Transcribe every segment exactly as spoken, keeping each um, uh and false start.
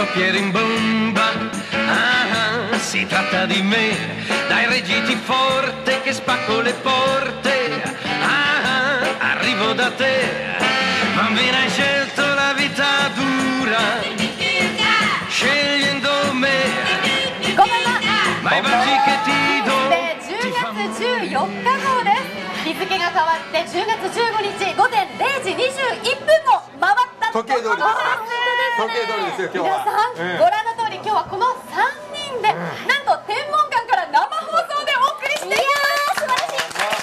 piede in bomba. Ah, si tratta di me, dai reggiti forte che spacco le porte. Ah, arrivo da te, bambina hai scelto la vita dura, scegliendo me. こんばんは。 Ma i baci che ti do じゅうがつじゅうよっか号です。日付が変わってじゅうがつじゅうごにちごぜんれいじにじゅういっぷんを回ったところです。 時計通りですよ今日は。 皆さん、 うんご覧の通り今日はこのさんにんで、なんと天文館から生放送でお送りしています。素晴らしい。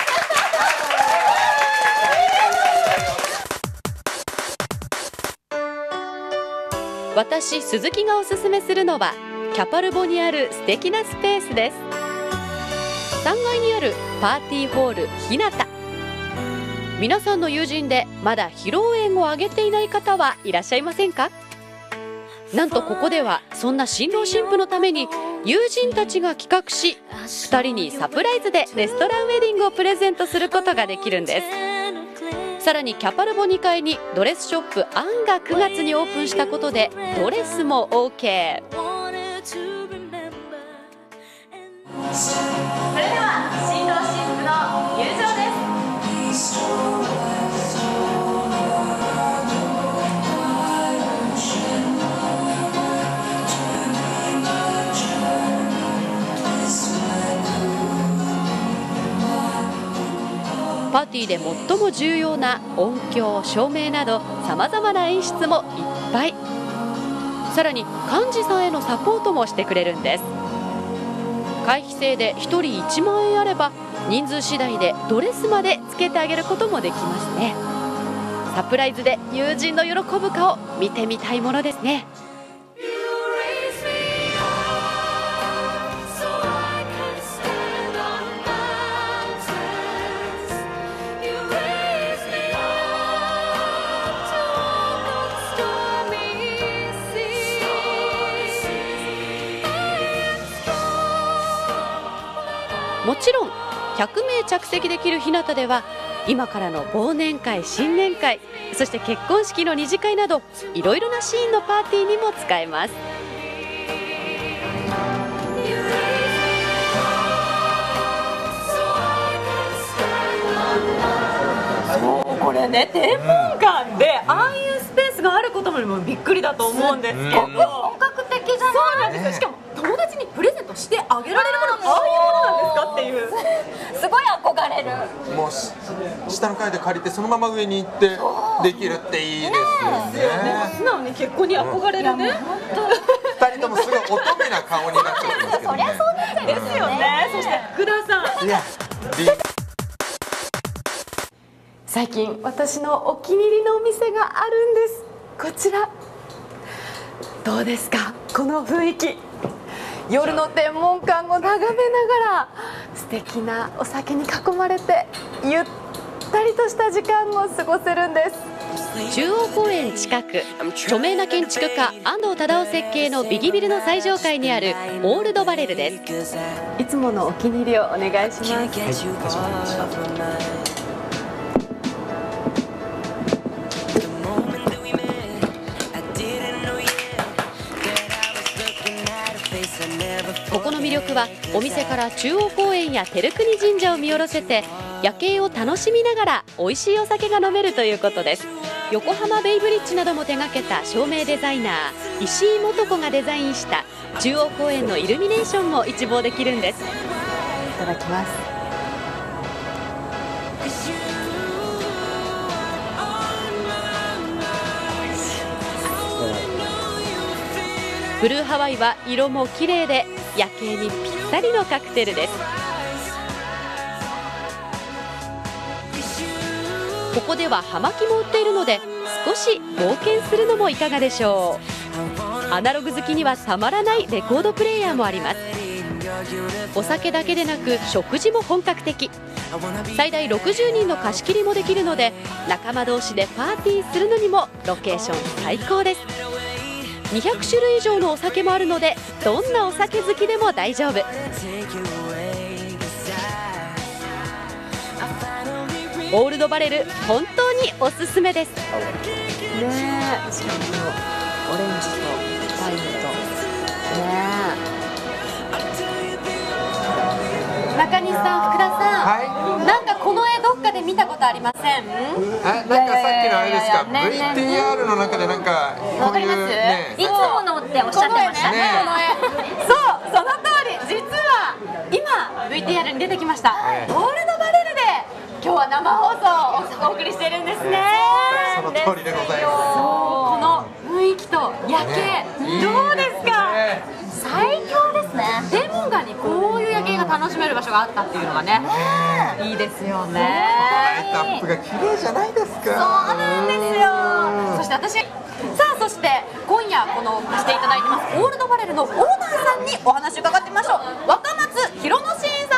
私鈴木がおすすめするのはキャパルボにある素敵なスペースです。さんがいにあるパーティーホールひなた。皆さんの友人でまだ披露宴を挙げていない方はいらっしゃいませんか？なんとここではそんな新郎新婦のために友人たちが企画し、ふたりにサプライズでレストランウェディングをプレゼントすることができるんです。さらにキャパルボにかいにドレスショップアンがくがつにオープンしたことでドレスも オーケー。 それでは新郎新婦の入場です。 パーティーで最も重要な音響、照明などさまざまな演出もいっぱい。さらに幹事さんへのサポートもしてくれるんです。会費制でひとりいちまんえんあれば人数次第でドレスまでつけてあげることもできますね。サプライズで友人の喜ぶ顔見てみたいものですね。もちろんひゃくめい着席できるひなたでは今からの忘年会、新年会、そして結婚式の二次会などいろいろなシーンのパーティーにも使えます。 そうこれね、天文館でああいうスペースがあることもびっくりだと思うんですけど、本格的じゃない。そうなんですよ。しかも友達にプレゼントしてあげられるもの、ああいうものなんですかっていう、すごい憧れる。 もうし下の階で借りてそのまま上に行ってできるっていいですよね。 素直に結婚に憧れるね。 二人ともすごい乙女な顔になっちゃってますけどね。 そりゃそうなっちゃいますよね。そして福田さん、 いや最近私のお気に入りのお店があるんです。こちらどうですか、この雰囲気。夜の天文館を眺めながら素敵なお酒に囲まれてゆったりとした時間を過ごせるんです。 中央公園近く、著名な建築家安藤忠雄設計のビギビルの最上階にあるオールドバレルです。 いつものお気に入りをお願いします。 ここの魅力はお店から中央公園や照国神社を見下ろせて夜景を楽しみながら美味しいお酒が飲めるということです。横浜ベイブリッジなども手掛けた照明デザイナー石井素子がデザインした中央公園のイルミネーションも一望できるんです。いただきます。 ブルーハワイは色も綺麗で夜景にぴったりのカクテルです。ここでは葉巻も売っているので少し冒険するのもいかがでしょう。アナログ好きにはたまらないレコードプレーヤーもあります。お酒だけでなく食事も本格的。最大ろくじゅうにんの貸し切りもできるので仲間同士でパーティーするのにもロケーション最高です。にひゃくしゅるい以上のお酒もあるのでどんなお酒好きでも大丈夫。オールドバレル本当におすすめです。 ねえ、しかもオレンジとサインとね。 中西さん、福田さん、 はなんかこの絵どっかで見たことありません？ い。あ、なんかさっきのあれですか。 いやいやいやいやブイティーアール の中でなんかこういうね。 いつものっておっしゃってましたね。 ねこの絵、そう、その通り。実は今 ブイティーアール に出てきましたええゴールドバレルで今日は生放送をお送りしてるんですね。 その通りでございまこの雰囲気と夜景、 ねどうですか？ ね最強ですね。 天文館にこういう夜景が楽しめる場所があったっていうのがね、いいですよね。 ライトアップが綺麗じゃないですか。 そうなんですよ。そして私、さあそして今夜このしていただいてますゴールドバレルのオーナーさんにお話を伺ってみましょう。若松弘之進さん